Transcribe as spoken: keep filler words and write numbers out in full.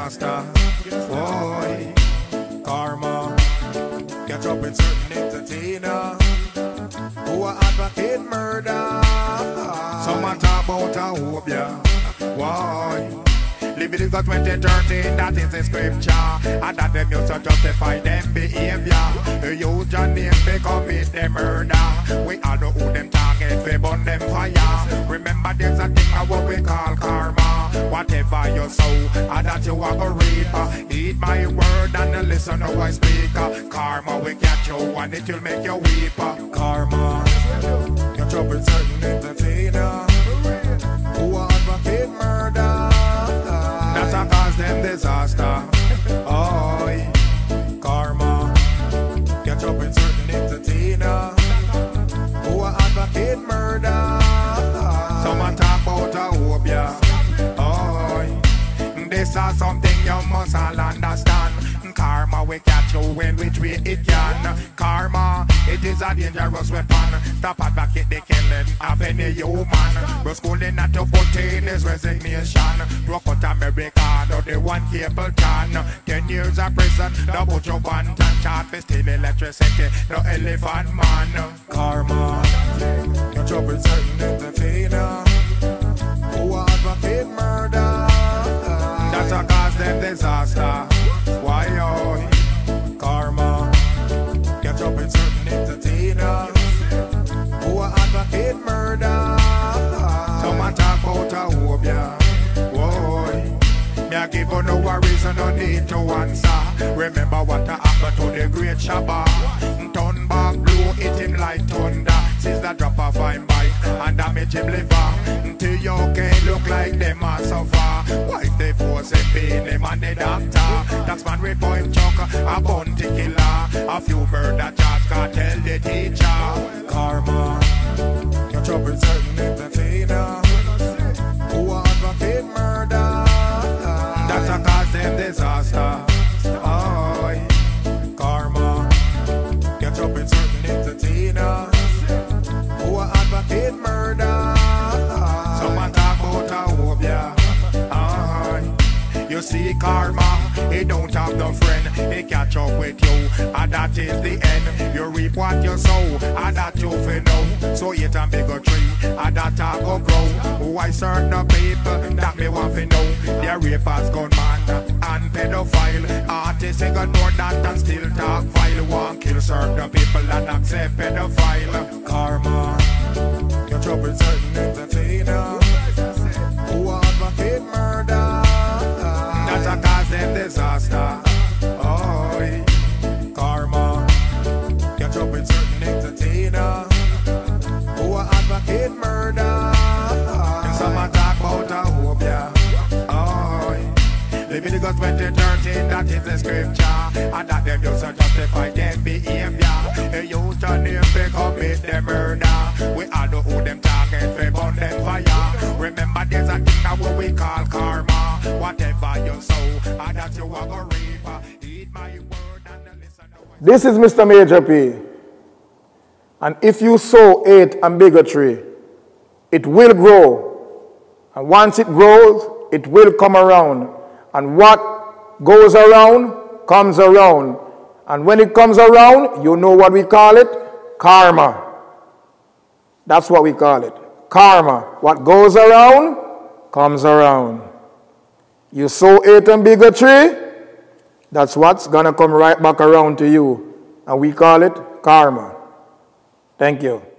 disaster. Boy, karma. Catch up with certain entertainer who are advocate murder. Someone talk about a hope, yeah. Why? Leviticus twenty thirteen, that is the scripture. And that them used to justify them behavior. They use your name to commit them murder. We all know who them target, we burn them fire. Remember there's a thing of what we call karma. Whatever you sow, and that you are a reaper. Eat my word and listen how I speak. Karma will catch you and it will make you weep. Karma, catch up with certain entertainer who are advocate murder. That's a cause them disaster. Oh, karma. Catch up with certain entertainer who are advocate murder. Someone talk about a hope, yeah. Oh, this is something you must all understand. Karma will catch you in which way it can. Karma, it is a dangerous weapon. Stop advocate the killing of any human. But schooling not to put in his resignation. Broke out America, no the one cable can. Ten years of prison, the butcher one and chart for steal electricity, no elephant man. Karma, catch up with certain entertainer who advocate murder. That's a cause them disaster. Why oh, karma, catch up with certain entertainers who are advocate murder. Someone talk about a hope, yeah. Whoa, me I give you no reason, no need to answer. Remember what happened to the great Shabba. Turn back blue, hit him like thunder. Since the drop of fine bike and damage him liver. Till you can look like them are so far. Why they force a pain him and the doctor? That's man with point chuck, a bounty killer. A few murder charge can't tell the teacher. Karma, catch up with certain entertainer who advocate murder. That's a cause them disaster. Oh, karma, catch up with certain entertainer who advocate murder. Someone talk about a hope, yeah. Uh, you see karma, it don't have no friend. It catch up with you, and that is the end. You reap what you sow, and that you feel know. So it and bigger tree, and that I go grow. Why certain people that me want to know? They're rapers, gunman, and pedophile. Artists ignore that and still talk vile. Want kill certain people and accept pedophile. Karma, catch up with certain entertainer who advocate murder. That's a cause them disaster. Oh, karma, catch up with certain entertainer who advocate murder. And someone talk about a hope, yeah. Oh, Leviticus twenty thirteen, that is the scripture. And that them used to justify them behavior. They used to name to commit them murder. We all know who them target, we burn them fire. Remember there's a thing that what we call karma. Whatever you sow, and that you are gonna reap. Eat my word and listen. This is Mister Majah P. And if you sow hate and bigotry, it will grow. And once it grows, it will come around. And what goes around, comes around. And when it comes around, you know what we call it? Karma. That's what we call it. Karma. What goes around, comes around. You sow hate and bigotry, that's what's going to come right back around to you. And we call it karma. Thank you.